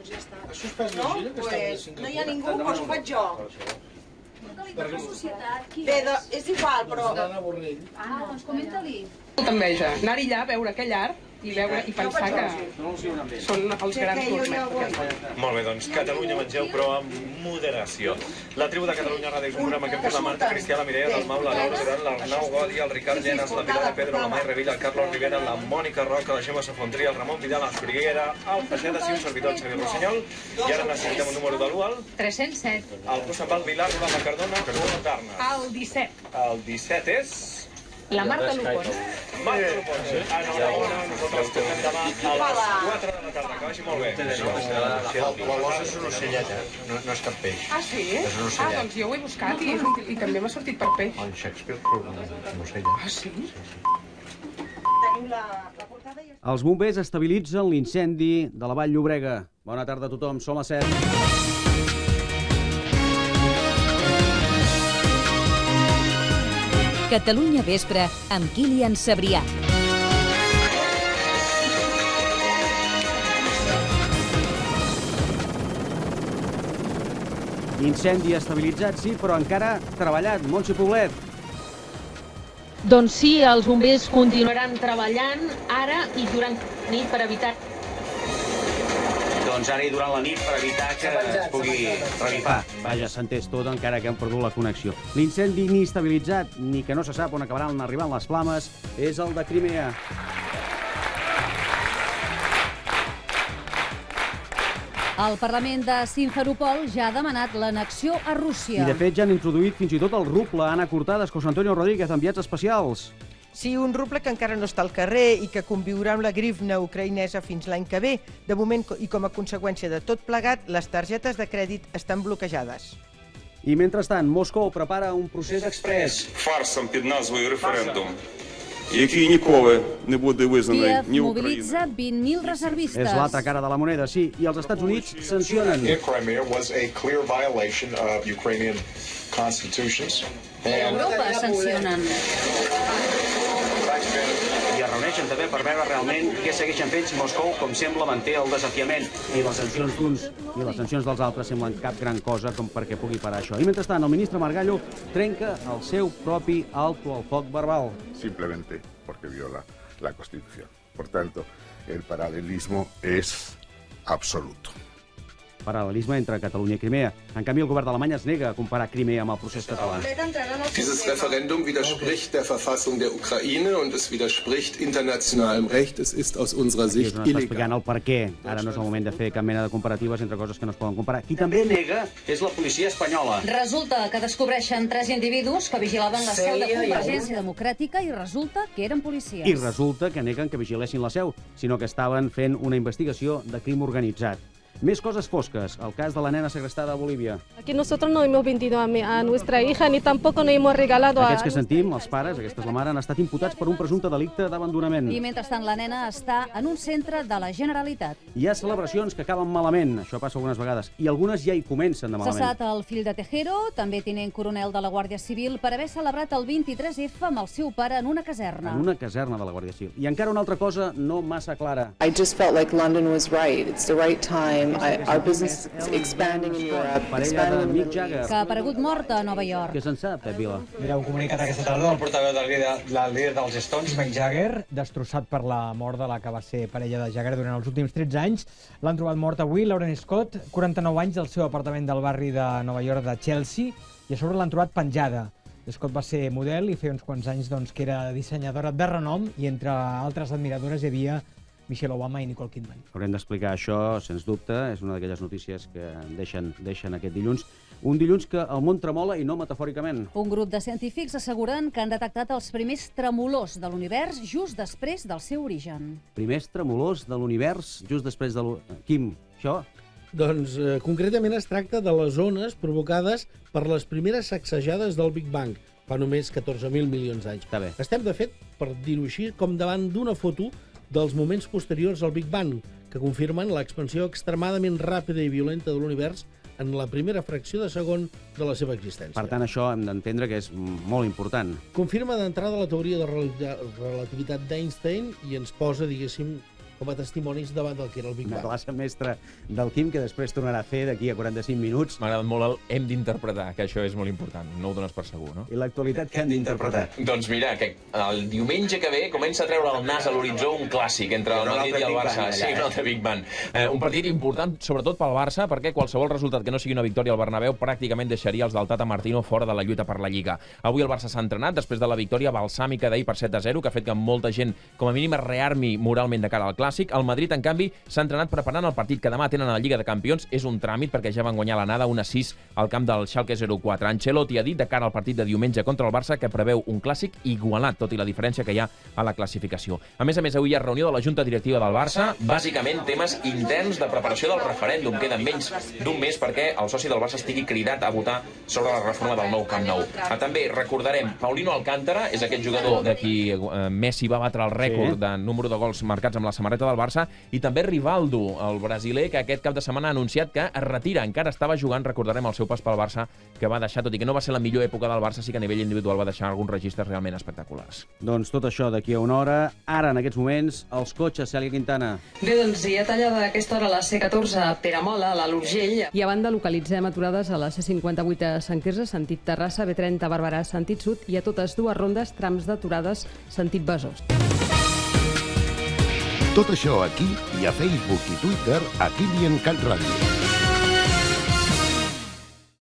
Doncs ja està. Has suspès la gira que estava a Singapur? No hi ha ningú, doncs ho faig jo. Bé, és igual, però... Doncs comenta-li. Molta enveja. Anar-hi allà, veure aquell art i pensar que són els grans gourmets. Molt bé, doncs Catalunya mengeu, però amb moderació. La tribu de Catalunya Ràdio és un programa que hem fet la Marta Cristià, la Mireia Dalmau, la Laura Duran, l'Arnau Godi, el Ricard Llenas, la Pilar de Pedro, la Mai Revilla, el Carlos Rivera, la Mònica Roca, la Gemma Safontria, el Ramon Vidal, l'Escriguera, el Facedas i un servidor, el Xavier Rossinyol. I ara necessitem un número de l'1 al... 307. El Cosambat Vilar, la Cardona, Tarna. El 17. El 17 és... La Marta Lupon. Marta Lupon. Enhorabona, nosaltres tornem demà a les 4 de la tarda. Que vagi molt bé. L'os és una ocelleta, no és cap peix. Ah, sí? És una ocelleta. Doncs jo ho he buscat i també m'ha sortit per peix. En Shakespeare, una ocelleta. Ah, sí? Tenim la portada i... Els bombers estabilitzen l'incendi de la Vall Llobrega. Bona tarda a tothom, som a 7. Catalunya Vespre amb Kilian Sabrià. Incendi estabilitzat, sí, però encara treballat. Montse Poblet. Doncs sí, els bombers continuaran treballant ara i durant la nit per evitar... Doncs ara i durant la nit per evitar que es pugui revifar. Vaja, s'ha entès tot, encara que han perdut la connexió. L'incendi ni estabilitzat, ni que no se sap on acabaran arribant les flames, és el de Crimea. El Parlament de Simferopol ja ha demanat l'annexió a Rússia. I de fet ja han introduït fins i tot el ruble. Anna Cortades, José Antonio Rodríguez, enviats especials. Sí, un ruble que encara no està al carrer i que conviurà amb la grivna ucraïnesa fins l'any que ve. De moment, i com a conseqüència de tot plegat, les targetes de crèdit estan bloquejades. I mentrestant, Moscou prepara un procés express. Фарсом під назвою референдум, який ніколи не буде визнаний ні Kiev Україною. mobilitza 20.000 reservistes. És l'altra cara de la moneda, sí, i els Estats Units sancionen. Crimea was a clear violation of Ukrainian constitutions. Europa sancionen. I es reuneixen també per veure realment què segueixen fent. Moscou, com sembla, manté el desafiament. I les sancions d'uns i les sancions dels altres semblen cap gran cosa com perquè pugui parar això. I mentrestant, el ministre Margallo trenca el seu propi alto al foc verbal. Simplemente porque viola la Constitución. Por tanto, el paralelismo es absoluto. Paral·lelisme entre Catalunya i Crimea. En canvi, el govern d'Alemanya es nega a comparar Crimea amb el procés català. Dieses Referendum widerspricht der Verfassung der Ukraine und es widerspricht internationalem Recht. Es ist aus unserer Sicht illegal. Explicant el per què. Ara no és el moment de fer cap mena de comparatives entre coses que no es poden comparar. Qui també nega és la policia espanyola. Resulta que descobreixen 3 individus que vigilaven la seu de Convergència Democràtica i resulta que eren policies. I resulta que neguen que vigilessin la seu, sinó que estaven fent una investigació de crim organitzat. Més coses fosques, el cas de la nena segrestada a Bolívia. Aquí nosotros no hemos vendido a nuestra hija ni tampoco nos hemos regalado a... Aquests que sentim, els pares, aquesta és la mare, han estat imputats per un presumpte delicte d'abandonament. I mentrestant la nena està en un centre de la Generalitat. Hi ha celebracions que acaben malament, això passa algunes vegades, i algunes ja hi comencen de malament. Cessat el fill de Tejero, també tinent coronel de la Guàrdia Civil, per haver celebrat el 23F amb el seu pare en una caserna. En una caserna de la Guàrdia Civil. I encara una altra cosa no massa clara. I just felt like London was right. It's the right time. Our business is expanding in Europe. Parella de Mick Jagger. Que ha aparegut morta a Nova York. Què se'n sap, Pep Vila? Mira, un comunicat aquesta tarda del portaveu del líder dels Stones, Mick Jagger, destrossat per la mort de la que va ser parella de Jagger durant els últims 13 anys. L'han trobat mort avui, Lauren Scott, 49 anys, del seu apartament del barri de Nova York de Chelsea, i a sobre l'han trobat penjada. Scott va ser model i feia uns quants anys que era dissenyadora de renom, i entre altres admiradores hi havia Michelle Obama i Nicole Kidman. Haurem d'explicar això, sens dubte. És una d'aquelles notícies que deixen aquest dilluns. Un dilluns que el món tremola i no metafòricament. Un grup de científics asseguren que han detectat els primers tremolors de l'univers just després del seu origen. Primers tremolors de l'univers just després de Quim, això? Doncs concretament es tracta de les ones provocades per les primeres sacsejades del Big Bang, fa només 14.000 milions d'anys. Estem, de fet, per dir-ho així, com davant d'una foto dels moments posteriors al Big Bang, que confirmen l'expansió extremadament ràpida i violenta de l'univers en la primera fracció de segon de la seva existència. Per tant, això hem d'entendre que és molt important. Confirma d'entrada la teoria de relativitat d'Einstein i ens posa, diguéssim, com a testimonis davant del que era el Big Una Bang. classe mestra del Quim que després tornarà a fer d'aquí a 45 minuts. M'ha agradat molt el hem d'interpretar, que això és molt important, no ho dones per segur, no? I l'actualitat que hem d'interpretar? Doncs mira, que el diumenge que ve comença a treure el nas a l'horitzó un clàssic entre el Madrid i el Barça. Sí, un altre Big Bang. Un partit important, sobretot pel Barça, perquè qualsevol resultat que no sigui una victòria al Bernabéu pràcticament deixaria els del Tata Martino fora de la lluita per la Lliga. Avui el Barça s'ha entrenat després de la victòria balsàmica d'ahir per 7-0, que ha fet que molta gent, com a mínim, es rearmi moralment de cara al Clàssic. El Madrid, en canvi, s'ha entrenat preparant el partit que demà tenen a la Lliga de Campions. És un tràmit perquè ja van guanyar l'anada 1-6 al camp del Schalke 04. Ancelotti ha dit de cara al partit de diumenge contra el Barça que preveu un Clàssic igualat, tot i la diferència que hi ha a la classificació. A més, avui hi ha reunió de la Junta Directiva del Barça. Bàsicament, temes interns de preparació del referèndum. Queden menys d'un mes perquè el soci del Barça estigui cridat a votar sobre la reforma del nou Camp Nou. També recordarem, Paulino Alcántara és aquest jugador de qui Messi va batre el rècord de número de gols marcats amb la samarreta del Barça, i també Rivaldo, el brasiler, que aquest cap de setmana ha anunciat que es retira. Encara estava jugant, recordarem el seu pas pel Barça, que va deixar, tot i que no va ser la millor època del Barça, sí que a nivell individual va deixar alguns registres realment espectaculars. Doncs tot això d'aquí a una hora. Ara, en aquests moments, els cotxes, Cèlia Quintana. Bé, doncs hi ha tallada a aquesta hora la C14 a Peramola, a l'Alt Urgell. I a banda localitzem aturades a la C58 a Sant Quirze, sentit Terrassa, B30 a Barberà, sentit sud, i a totes dues rondes trams d'aturades sentit Besòs. Tot això aquí i a Facebook i Twitter a Kilian Cat Ràdio.